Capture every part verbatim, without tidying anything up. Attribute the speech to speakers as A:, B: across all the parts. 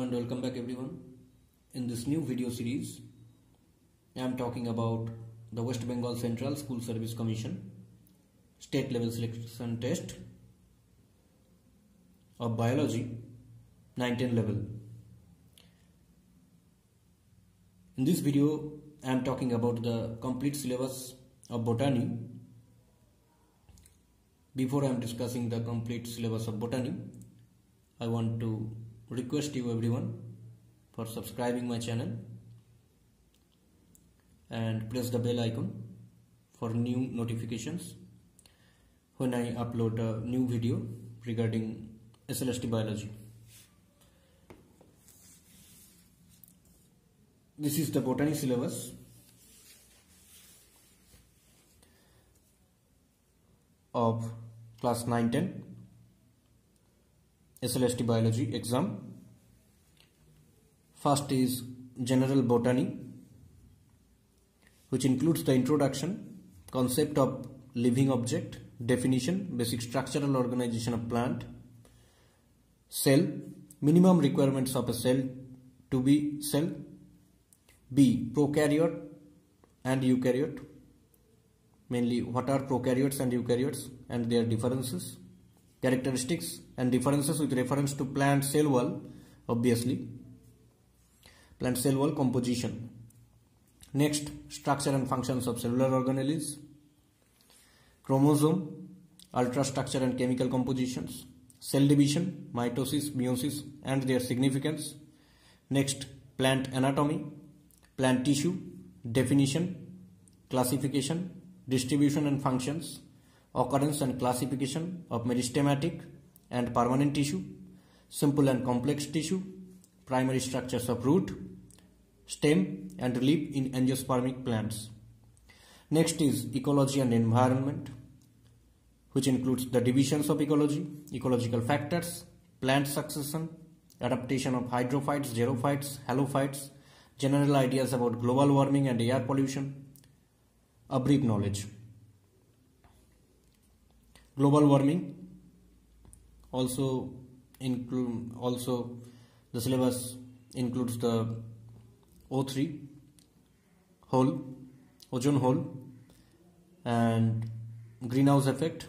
A: and welcome back everyone. In this new video series I am talking about the West Bengal Central School Service Commission state level selection test of biology nine ten level. In this video I am talking about the complete syllabus of botany. Before I am discussing the complete syllabus of botany, I want to request you everyone for subscribing my channel and press the bell icon for new notifications when I upload a new video regarding S L S T biology. This is the botany syllabus of class nine ten S L S T biology exam. First is general botany, which includes the introduction, concept of living object, definition, basic structural organization of plant, cell, minimum requirements of a cell to be cell, B, prokaryote and eukaryote, mainly what are prokaryotes and eukaryotes and their differences, characteristics and differences with reference to plant cell wall, obviously, plant cell wall composition. Next, structure and functions of cellular organelles, chromosome, ultrastructure and chemical compositions, cell division, mitosis, meiosis and their significance. Next, plant anatomy, plant tissue, definition, classification, distribution and functions, occurrence and classification of meristematic and permanent tissue, simple and complex tissue, primary structures of root, stem and leaf in angiospermic plants. Next is ecology and environment, which includes the divisions of ecology, ecological factors, plant succession, adaptation of hydrophytes, xerophytes, halophytes, general ideas about global warming and air pollution, a brief knowledge. Global warming also include also the syllabus includes the O three hole, ozone hole and greenhouse effect.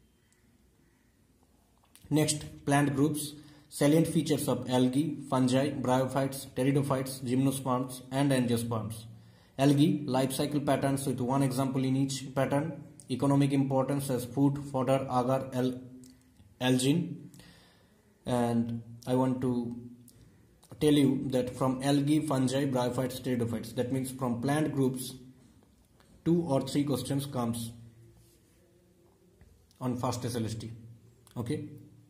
A: Next, plant groups, salient features of algae, fungi, bryophytes, pteridophytes, gymnosperms and angiosperms. Algae, life cycle patterns with one example in each pattern, economic importance as food, fodder, agar, al algin. And I want to tell you that from algae, fungi, bryophytes, pteridophytes, that means from plant groups, two or three questions comes on first S L S T. Okay.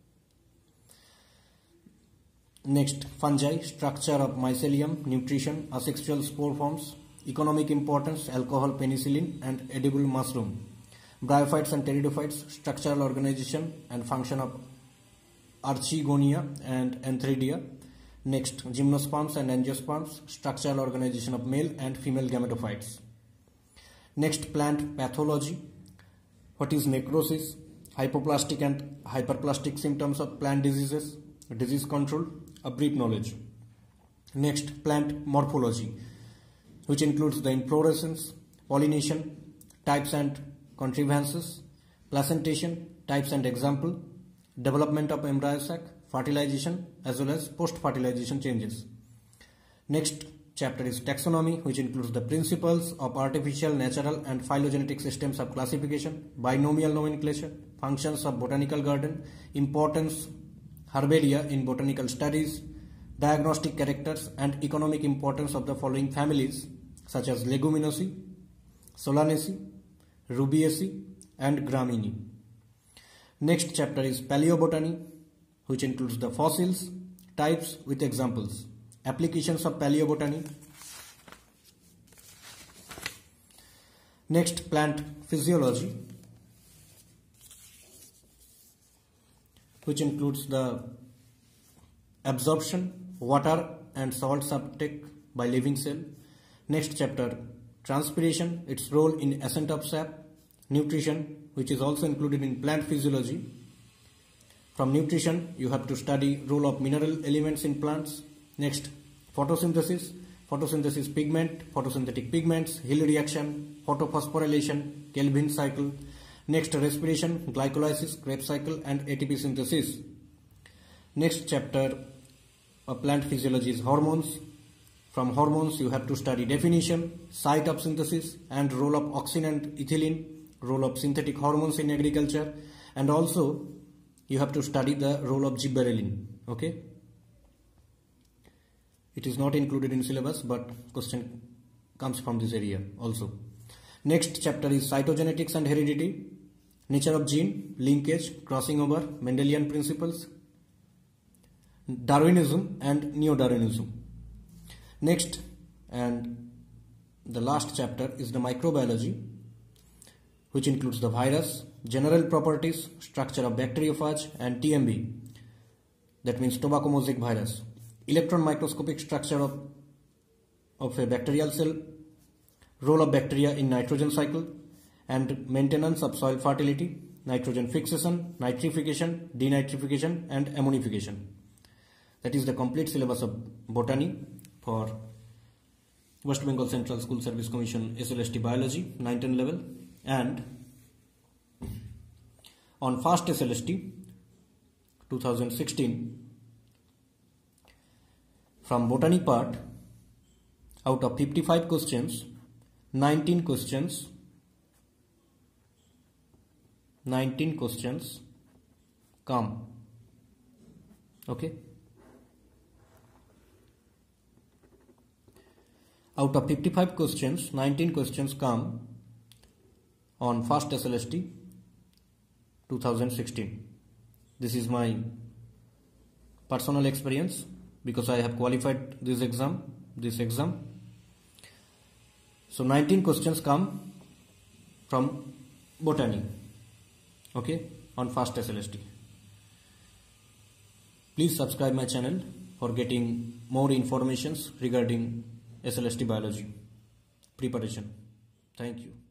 A: Next, fungi, structure of mycelium, nutrition, asexual spore forms, economic importance, alcohol, penicillin and edible mushroom. Bryophytes and pteridophytes, structural organization and function of archegonia and antheridia. Next, gymnosperms and angiosperms, structural organization of male and female gametophytes. Next, plant pathology, what is necrosis, hypoplastic and hyperplastic symptoms of plant diseases, disease control, a brief knowledge. Next, plant morphology, which includes the inflorescence, pollination, types and contrivances, placentation, types and example, development of embryo sac, fertilization as well as post-fertilization changes. Next chapter is taxonomy, which includes the principles of artificial, natural and phylogenetic systems of classification, binomial nomenclature, functions of botanical garden, importance herbaria in botanical studies, diagnostic characters and economic importance of the following families such as Leguminosae, Solanaceae, Rubiaceae and Gramineae. Next chapter is paleobotany, which includes the fossils, types with examples, applications of paleobotany. Next, plant physiology, which includes the absorption, water and salts uptake by living cell. Next chapter, transpiration, its role in ascent of sap, nutrition, which is also included in plant physiology. From nutrition, you have to study role of mineral elements in plants, Next, photosynthesis. Photosynthesis pigment, photosynthetic pigments, Hill reaction, photophosphorylation, Kelvin cycle. Next, respiration, glycolysis, Krebs cycle, and A T P synthesis. Next chapter of plant physiology is hormones. From hormones, you have to study definition, site of synthesis, and role of auxin and ethylene, role of synthetic hormones in agriculture, and also you have to study the role of gibberellin. Okay. It is not included in syllabus, but question comes from this area also. Next chapter is cytogenetics and heredity, nature of gene, linkage, crossing over, Mendelian principles, Darwinism and neo-Darwinism. Next and the last chapter is the microbiology, which includes the virus, general properties, structure of bacteriophage, and T M B, that means tobacco mosaic virus, electron microscopic structure of, of a bacterial cell, role of bacteria in nitrogen cycle, and maintenance of soil fertility, nitrogen fixation, nitrification, denitrification, and ammonification. That is the complete syllabus of botany for West Bengal Central School Service Commission S L S T Biology nine ten level. And on first S L S T twenty sixteen, from botany part, out of fifty-five questions, nineteen questions nineteen questions come. Okay. Out of fifty-five questions, nineteen questions come on first S L S T twenty sixteen. This is my personal experience because I have qualified this exam, this exam. So nineteen questions come from botany, okay, on first S L S T. Please subscribe my channel for getting more informations regarding S L S T biology preparation. Thank you.